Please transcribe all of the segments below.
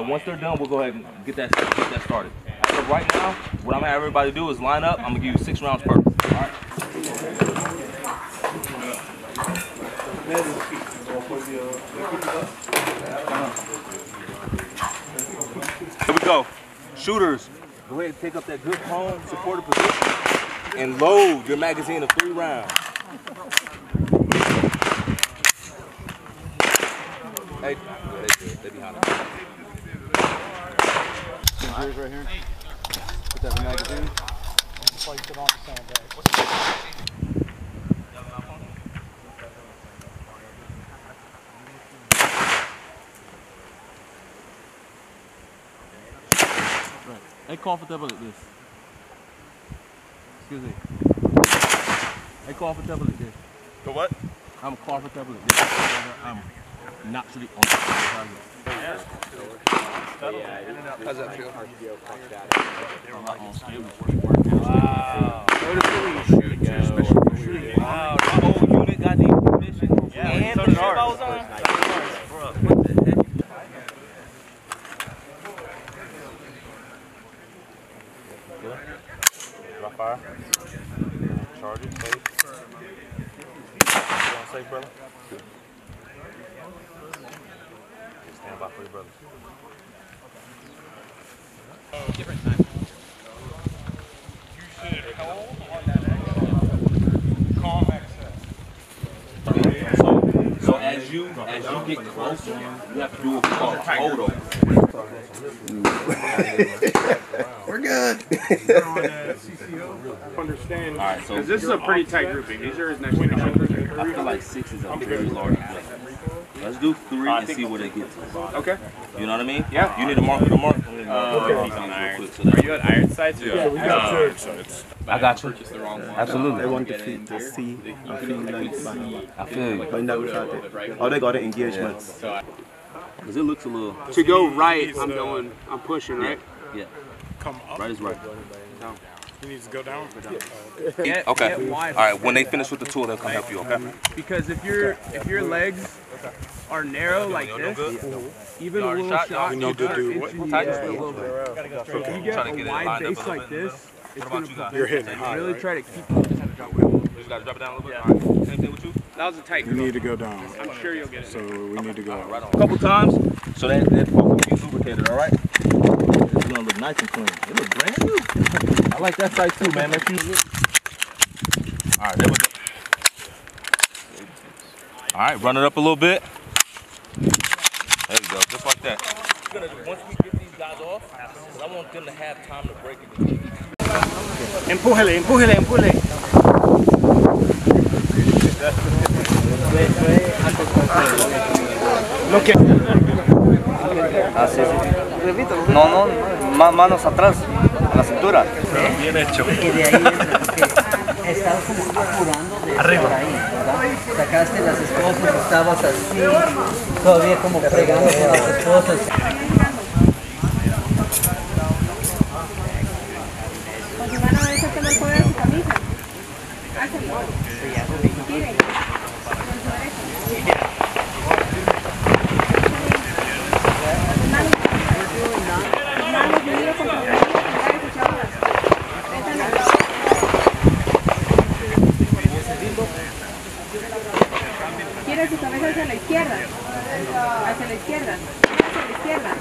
So once they're done, we'll go ahead and get that started. As of right now, what I'm gonna have everybody do is line up. I'm gonna give you 6 rounds per. All right. Here we go. Shooters, go ahead and take up that good prone, supportive position, and load your magazine of 3 rounds. Hey, they behind us. Right here. Put that in the magazine. Place it on the sandbag. Hey, comfortable like this. Excuse me. Hey, comfortable like this. The what? I'm comfortable like this. I'm naturally on the target. How's that feel? Wow. Wow, the whole unit got these permission. Yeah, and so the did ship I was ours. on. Dry fire. Charge it, safe. You on safe, brother? Stand by for your brothers. Different time. You should hold on that calm access. So as you get closer, you have to do what we call a photo. We're good. Understand. All right, so Because this is a pretty tight grouping. These are his next to I feel like 6 is a very large play. Let's do 3 and see where they get to. Okay. You know what I mean? Yeah. You need a mark with a mark. Are you at iron sights? Yeah, we got I got you. The wrong one. Absolutely. They want the feet to see. I feel like I feel you. but no without it. Oh, they got the engagements. Because it looks a little. To go right, I'm pushing, right? Yeah. come up. Right is right. Down. He needs to go down. Get Okay. wide. All right. When they finish with the tool, they'll come help you. Okay. Because if your legs are narrow like this, even a little shot, shot, We need to do what? a little bit. So if you get Try to a get it wide lined up base a little like bit in the this, it's What going about you to guys? You're hitting high, really right? try to keep. You just gotta drop it down a little bit. All right. Same thing with you. That was a tight You need to go down. I'm sure you'll get it. So we need to go. Right on. A couple times, so that focus will be lubricated. All right. It's gonna look nice and clean. It looks brand new. I like that sight too, man. Let's use it. All right. There we go. All right. Run it up a little bit. There we go. Just like that. Once we get these guys off, I want them to have time to break it. Empújele, empújele, empújele. Lo que... Ah, sí, sí. No, no, manos atrás, a la cintura. Bien hecho. Y de ahí estabas como apurando de arriba. Por ahí, ¿verdad? Sacaste las esposas, estabas así, todavía como fregando con las esposas. Van a ver que te lo ponen en su camisa. Hácelo. Tiren. Manos unidas contra la mano, pegar y chavas. Gira su cabeza hacia la izquierda. Hacia la izquierda. Hacia la izquierda.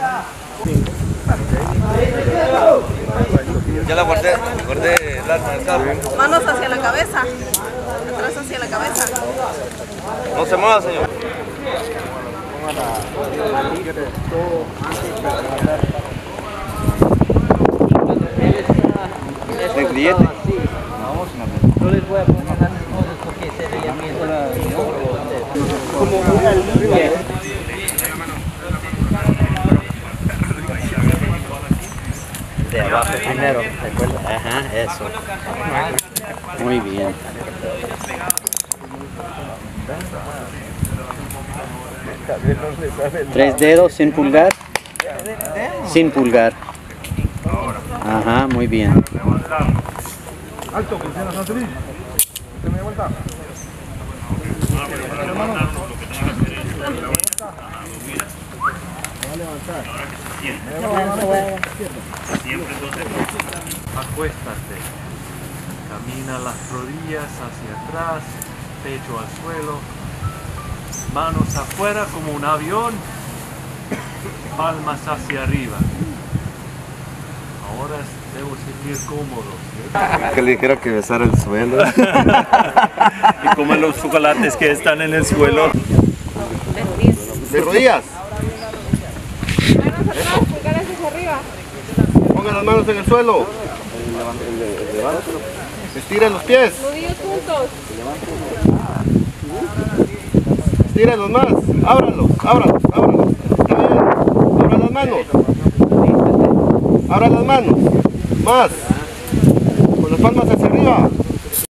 Ya la guardé el arma del carro. Manos hacia la cabeza. Atrás hacia la cabeza. No se mueva, señor. ¿El cliente? Yo les voy a poner las esposas porque se veía bien Como una línea. de abajo primero, ¿recuerdas? Ajá, eso. Muy bien. Tres dedos sin pulgar. Sin pulgar. Ajá, muy bien. Alto, funciona Santelín. ¿Te me da vuelta? Siempre entonces. Acuéstate. Camina las rodillas hacia atrás, pecho al suelo, manos afuera como un avión, palmas hacia arriba. Ahora debo sentir cómodo. Que le dijera que besara el suelo. Y comer los chocolates que están en el suelo. De rodillas. Manos atrás, pulgares hacia arriba. Pongan las manos en el suelo. Estiren los pies. Nudillos juntos. Estírenlos más. Ábranlos. Está bien. Abran las manos. Abran las manos. Más. Con las palmas hacia arriba.